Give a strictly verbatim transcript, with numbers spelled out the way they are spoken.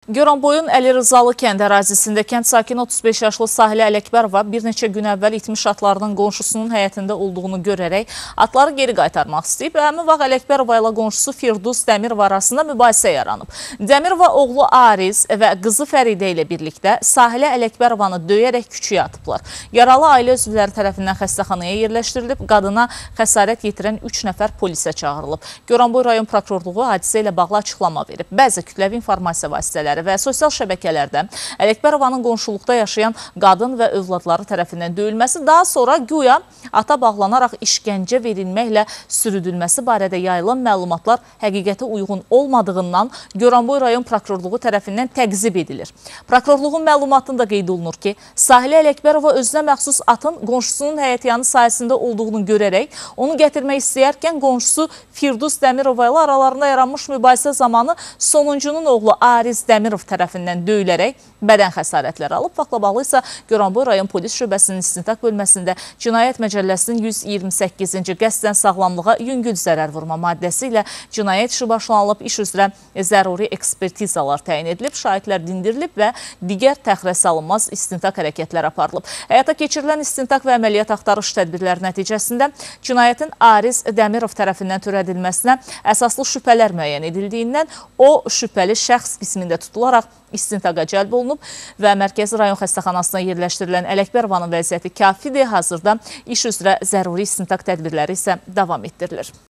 Goranboyun Əli Rızalı kənd ərazisində kənd sakini otuz beş yaşlı Sahilə Ələkbərova bir neçə gün əvvəl itmiş atlarının qonşusunun həyətində olduğunu görərək atları geri qaytarmaq istəyib. Həmin vaxt Ələkbərova ilə qonşusu Firdus Dəmirov arasında mübahisə yaranıb. Dəmirova oğlu Ariz və qızı Fəridə ilə birlikdə Sahilə Ələkbərovanı döyərək küçüyə atıblar. Yaralı ailə üzvləri tərəfindən xəstəxanaya yerləşdirilib, qadına xəsarət yetirən üç nəfər polisə çağırılıb. Goranboy rayon prokurorluğu hadisə ilə bağlı açıqlama verib. Bəzi kütləvi informasiya vasitələri və sosial şəbəkələrdə Ələkbərovanın qonşuluqda yaşayan qadın və övladları tərəfindən döyülməsi, daha sonra güya ata bağlanaraq işgəncə verilməklə sürüdülməsi barədə yayılan məlumatlar həqiqətə uyğun olmadığından Goranboy rayon prokurorluğu tərəfindən təqzib edilir. Prokurorluğun məlumatında qeyd olunur ki, Sahilə Ələkbərova özünə məxsus atın qonşusunun həyətyanı sahəsində olduğunu görərək, onu gətirmək istəyərkən qonşusu Firdus Dəmirova ilə aralarında yaranmış mübahisə zamanı sonuncunun oğlu Ariz Dəmirov Dəmirov tərəfindən döyülərək bədən xəsarətləri alıb. Faktla bağlı isə Goranboy rayon polis şöbəsinin istintaq bölməsində Cinayət Məcəlləsinin yüz iyirmi səkkizinci qəsdən sağlamlığa yüngül zərər vurma maddəsi ilə cinayət işi başlanılıb, iş üzrə zəruri ekspertizalar təyin edilib, şahidlər dindirilib və digər təxirəsalınmaz istintaq hərəkətləri aparılıb. Həyata keçirilən istintaq və əməliyyat axtarış tədbirləri nəticəsində cinayətin Ariz Dəmirov tərəfindən törədilməsinə əsaslı şübhələr müəyyən edildiyindən o şübhəli şəxs qismində tutularaq istintaqa cəlb olunub və Mərkəzi rayon xəstəxanasına yerləşdirilən Ələkbərovanın vəziyyəti kafidir. Hazırda iş üzrə zəruri istintaq tədbirləri isə davam etdirilir.